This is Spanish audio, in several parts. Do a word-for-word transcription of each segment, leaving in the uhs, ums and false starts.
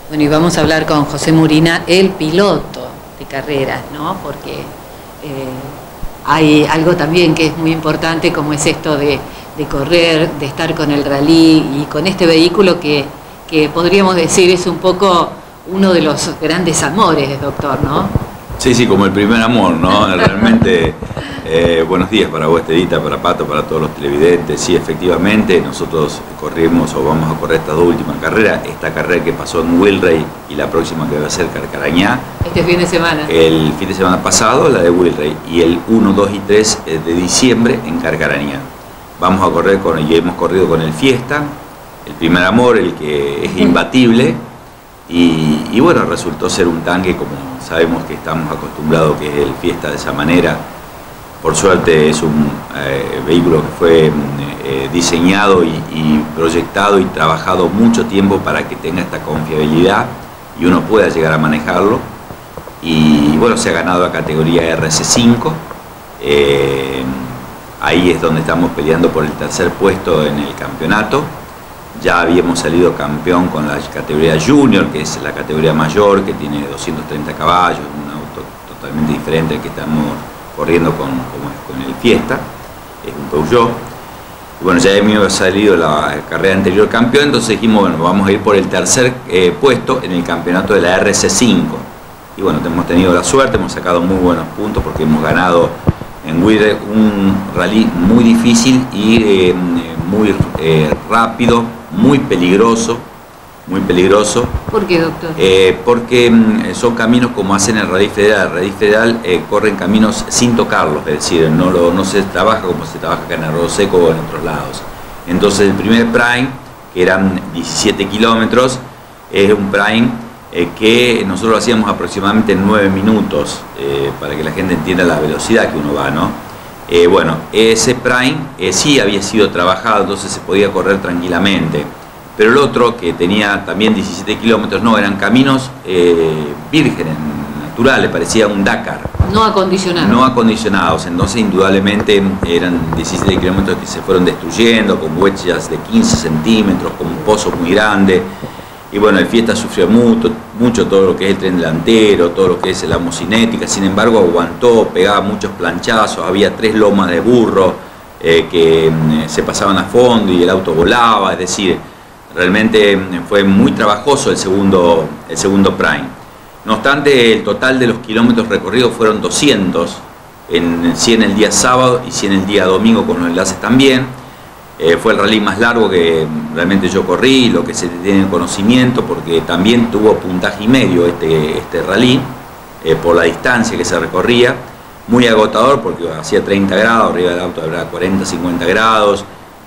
Bueno, y vamos a hablar con José Murina, el piloto de carreras, ¿no? Porque eh, hay algo también que es muy importante, como es esto de, de correr, de estar con el rally y con este vehículo que, que podríamos decir es un poco uno de los grandes amores, doctor, ¿no? Sí, sí, como el primer amor, ¿no? Realmente, eh, buenos días para vos, Estedita, para Pato, para todos los televidentes. Sí, efectivamente, nosotros corrimos o vamos a correr estas dos últimas carreras. Esta carrera que pasó en Wilray y la próxima que va a ser Carcarañá. Este fin de semana. El fin de semana pasado, la de Wilray. Y el uno, dos y tres de diciembre en Carcarañá. Vamos a correr con, y hemos corrido con el Fiesta, el primer amor, el que es imbatible. Y, y bueno, resultó ser un tanque como sabemos que estamos acostumbrados que es el Fiesta de esa manera. Por suerte es un eh, vehículo que fue eh, diseñado y, y proyectado y trabajado mucho tiempo para que tenga esta confiabilidad y uno pueda llegar a manejarlo. Y bueno, se ha ganado la categoría R C cinco. Eh, ahí es donde estamos peleando por el tercer puesto en el campeonato. Ya habíamos salido campeón con la categoría Junior, que es la categoría mayor, que tiene doscientos treinta caballos, un auto totalmente diferente al que estamos corriendo con, con el Fiesta, es un Peugeot. Y bueno, ya habíamos salido la carrera anterior campeón, entonces dijimos, bueno, vamos a ir por el tercer eh, puesto en el campeonato de la R C cinco. Y bueno, hemos tenido la suerte, hemos sacado muy buenos puntos porque hemos ganado en Wilray un rally muy difícil y eh, muy eh, rápido, muy peligroso, muy peligroso. ¿Por qué, doctor? Eh, porque mm, son caminos como hacen el Rally Federal. El Rally Federal eh, corren caminos sin tocarlos, es decir, no, lo, no se trabaja como se trabaja acá en Arroyo Seco o en otros lados. Entonces el primer prime, que eran diecisiete kilómetros, es un prime eh, que nosotros lo hacíamos aproximadamente en nueve minutos, eh, para que la gente entienda la velocidad que uno va, ¿no? Eh, bueno, ese prime eh, sí había sido trabajado, entonces se podía correr tranquilamente. Pero el otro, que tenía también diecisiete kilómetros, no, eran caminos eh, vírgenes, naturales, parecía un Dakar. No acondicionados. No acondicionados, entonces indudablemente eran diecisiete kilómetros que se fueron destruyendo, con huellas de quince centímetros, con un pozo muy grande. Y bueno, el Fiesta sufrió mucho, mucho todo lo que es el tren delantero, todo lo que es la homocinética, sin embargo aguantó, pegaba muchos planchazos, había tres lomas de burro eh, que eh, se pasaban a fondo y el auto volaba, es decir, realmente fue muy trabajoso el segundo, el segundo prime. No obstante, el total de los kilómetros recorridos fueron doscientos, en cien el día sábado y cien el día domingo con los enlaces también. Eh, fue el rally más largo que realmente yo corrí, lo que se tiene conocimiento, porque también tuvo puntaje y medio este, este rally, eh, por la distancia que se recorría. Muy agotador porque hacía treinta grados, arriba del auto habrá cuarenta, cincuenta grados.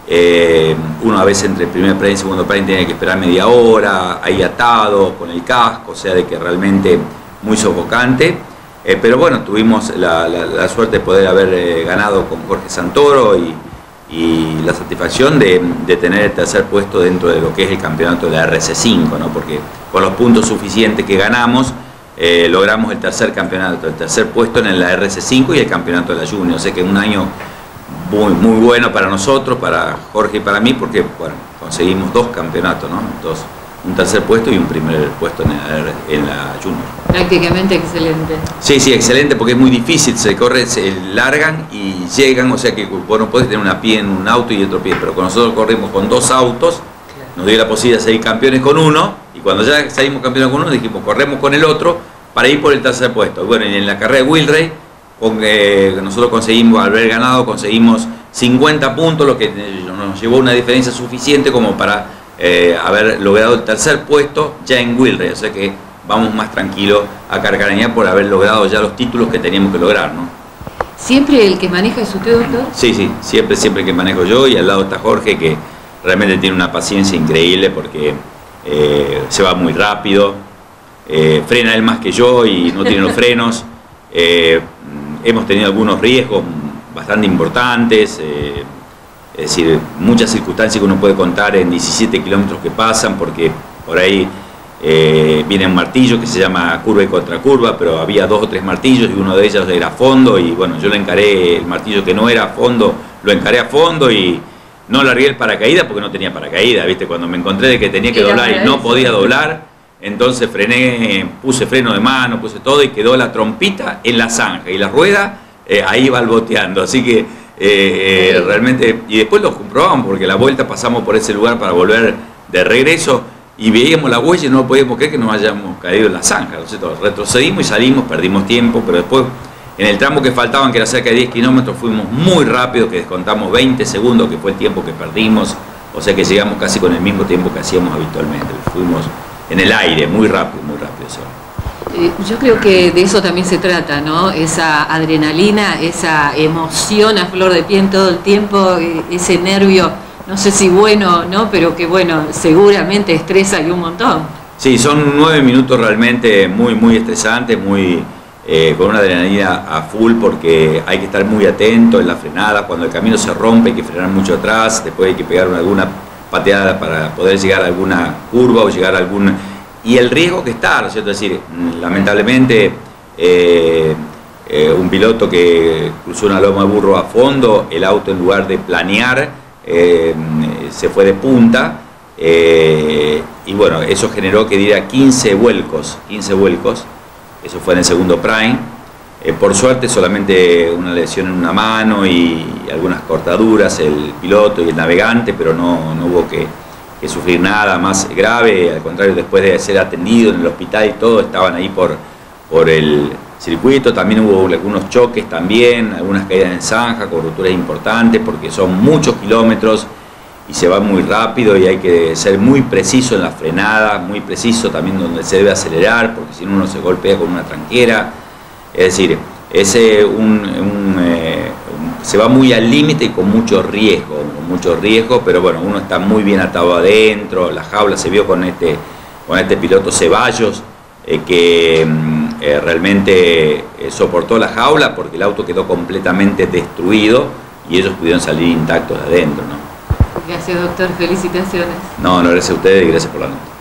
Eh, uno a veces entre el primer prime y el segundo prime tenía que esperar media hora, ahí atado, con el casco, o sea de que realmente muy sofocante. Eh, pero bueno, tuvimos la, la, la suerte de poder haber eh, ganado con Jorge Santoro y y la satisfacción de, de tener el tercer puesto dentro de lo que es el campeonato de la R C cinco, ¿no? Porque con los puntos suficientes que ganamos eh, logramos el tercer campeonato, el tercer puesto en la R C cinco y el campeonato de la Junior. O sea que un año muy, muy bueno para nosotros, para Jorge y para mí, porque bueno, conseguimos dos campeonatos, ¿no? Dos, un tercer puesto y un primer puesto en la, en la Junior. Prácticamente excelente. Sí, sí, excelente, porque es muy difícil, se corre, se largan y llegan, o sea que vos no podés tener una pie en un auto y otro pie, pero con nosotros corrimos con dos autos, claro. Nos dio la posibilidad de salir campeones con uno, y cuando ya salimos campeones con uno, dijimos, corremos con el otro para ir por el tercer puesto. Bueno, y en la carrera de Wilray, con, eh, nosotros conseguimos, al haber ganado, conseguimos cincuenta puntos, lo que nos llevó una diferencia suficiente como para eh, haber logrado el tercer puesto ya en Wilray, o sea que vamos más tranquilos a Carcarañá por haber logrado ya los títulos que teníamos que lograr, ¿no? ¿Siempre el que maneja es usted, doctor? Sí, sí, siempre, siempre que manejo yo, y al lado está Jorge, que realmente tiene una paciencia increíble porque eh, se va muy rápido, eh, frena él más que yo y no tiene los frenos. Eh, hemos tenido algunos riesgos bastante importantes, eh, es decir, muchas circunstancias que uno puede contar en diecisiete kilómetros que pasan, porque por ahí eh, viene un martillo que se llama curva y contracurva, pero había dos o tres martillos y uno de ellos era a fondo, y bueno, yo le encaré el martillo que no era a fondo, lo encaré a fondo y no largué el paracaídas porque no tenía paracaídas, ¿viste? Cuando me encontré de que tenía que doblar y no podía doblar, entonces frené, puse freno de mano, puse todo y quedó la trompita en la zanja y la rueda eh, ahí balboteando, así que eh, eh, realmente, y después lo comprobamos porque la vuelta pasamos por ese lugar para volver de regreso y veíamos la huella y no podíamos creer que nos hayamos caído en la zanja, ¿no es cierto? Retrocedimos y salimos, perdimos tiempo, pero después en el tramo que faltaban, que era cerca de diez kilómetros, fuimos muy rápido, que descontamos veinte segundos, que fue el tiempo que perdimos, o sea que llegamos casi con el mismo tiempo que hacíamos habitualmente, fuimos en el aire, muy rápido, muy rápido. ¿Sí? Eh, yo creo que de eso también se trata, ¿no? Esa adrenalina, esa emoción a flor de piel todo el tiempo, ese nervio, no sé si bueno, ¿no? Pero que bueno, seguramente estresa y un montón. Sí, son nueve minutos realmente muy, muy estresantes, muy eh, con una adrenalina a full porque hay que estar muy atento en la frenada, cuando el camino se rompe hay que frenar mucho atrás, después hay que pegar alguna pateada para poder llegar a alguna curva o llegar a algún... Y el riesgo que está, ¿no es cierto? Es decir, lamentablemente eh, eh, un piloto que cruzó una loma de burro a fondo, el auto en lugar de planear eh, se fue de punta eh, y bueno, eso generó que diera quince vuelcos, quince vuelcos, eso fue en el segundo prime. Eh, por suerte solamente una lesión en una mano y algunas cortaduras el piloto y el navegante, pero no, no hubo que, que sufrir nada más grave, al contrario, después de ser atendido en el hospital y todo, estaban ahí por, por el circuito. También hubo algunos choques también, algunas caídas en zanja, con rupturas importantes, porque son muchos kilómetros y se va muy rápido y hay que ser muy preciso en la frenada, muy preciso también donde se debe acelerar, porque si no uno se golpea con una tranquera. Es decir, ese un, un, eh, un, se va muy al límite y con mucho riesgo, con mucho riesgo, pero bueno, uno está muy bien atado adentro, la jaula se vio con este, con este piloto Ceballos, eh, que eh, realmente eh, soportó la jaula porque el auto quedó completamente destruido y ellos pudieron salir intactos de adentro, ¿no? Gracias, doctor, felicitaciones. No, no, gracias a ustedes y gracias por la nota.